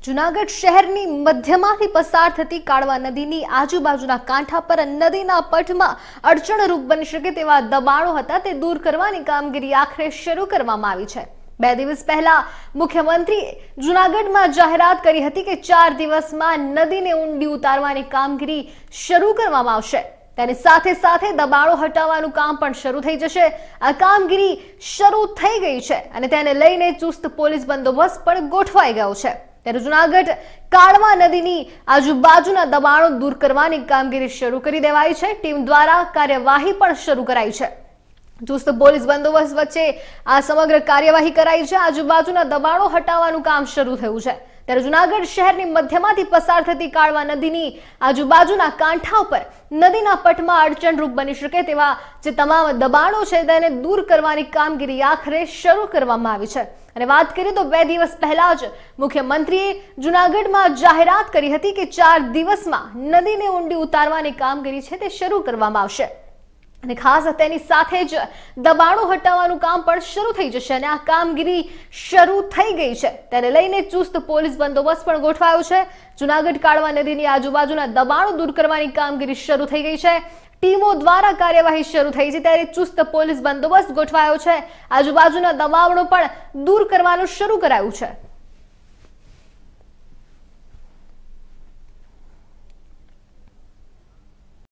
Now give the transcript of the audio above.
જૂનાગઢ શહેરની મધ્યમાંથી પસાર થતી કાળવા નદીની આજુબાજુના કાંઠા પર નદીના પટમાં અડચણરૂપ બની શકે તેવા દબાણો હતા તે દૂર કરવાની કામગીરી આખરે શરૂ કરવામાં આવી છે। 2 દિવસ પહેલા મુખ્યમંત્રીએ જૂનાગઢમાં જાહેરાત કરી હતી કે 4 દિવસમાં નદીને ઊંડી ઉતારવાની કામગીરી શરૂ કરવામાં આવશે। તેની સાથે સાથે દબાણો હટાવવાનું કામ પણ શરૂ થઈ જશે। આ કામગીરી શરૂ થઈ ગઈ છે અને તેને લઈને ચુસ્ત પોલીસ બંદોબસ્ત પણ ગોઠવાઈ ગયો છે। ત્યારે જૂનાગઢ કાળવા નદીની આજુબાજુના દબાણો દૂર કરવાની કામગીરી શરૂ કરી દેવાઈ છે। ટીમ દ્વારા કાર્યવાહી પણ શરૂ કરાઈ છે। ચુસ્ત પોલીસ બંદોબસ્ત વચ્ચે આ સમગ્ર કાર્યવાહી કરાઈ છે। આજુબાજુના દબાણો હટાવવાનું કામ શરૂ થયું છે। ત્યારે જૂનાગઢ શહેરની મધ્યમાંથી પસાર થતી કાળવા નદીની આજુબાજુના કાંઠા ઉપર નદીના પટમાં અડચણરૂપ બની શકે તેવા જે તમામ દબાણો છે તેને દૂર કરવાની કામગીરી આખરે શરૂ કરવામાં આવી છે। અને વાત કરીએ તો 2 દિવસ પહેલા જ મુખ્યમંત્રીએ જૂનાગઢમાં જાહેરાત કરી હતી કે 4 દિવસમાં નદીને ઊંડી ઉતારવાની કામગીરી છે તે શરૂ કરવામાં આવશે અને ખાસ તેની સાથે જ દબાણો હટાવવાનું કામ પણ શરૂ થઈ જશે અને આ કામગીરી શરૂ થઈ ગઈ છે। તેને લઈને ચુસ્ત પોલીસ બંદોબસ્ત પણ ગોઠવાયો છે। જૂનાગઢ કાળવા નદીની આજુબાજુના દબાણો દૂર કરવાની કામગીરી શરૂ થઈ ગઈ છે। ટીમો દ્વારા કાર્યવાહી શરૂ થઈ છે ત્યારે ચુસ્ત પોલીસ બંદોબસ્ત ગોઠવાયો છે। આજુબાજુના દબાણો પણ દૂર કરવાનું શરૂ કરાયું છે।